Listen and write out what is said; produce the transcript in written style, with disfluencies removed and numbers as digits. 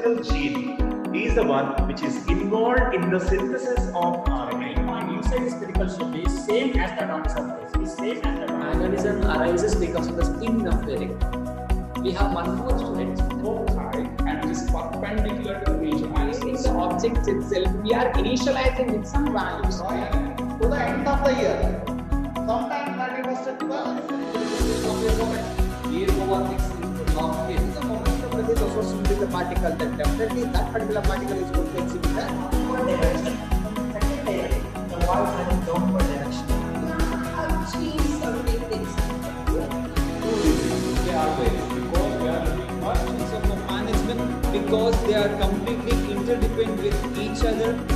central gene is the one which is involved in the synthesis of RNA. You said is critical should be same as that on the surface. Is same as that. Aneurysm arises because of the skin of the ring. We have one more student, foci, and it is perpendicular to the region. in the object itself, we are initializing with some values. To the end of the year, sometime 31st Here over this is the long case. The momentum that is associated with the particle, then definitely that particular particle is going to exhibit the upward direction. Second direction, the wall having downward direction. Have changed certain things. They are ways because we are doing much Of the management because they are completely interdependent with each other.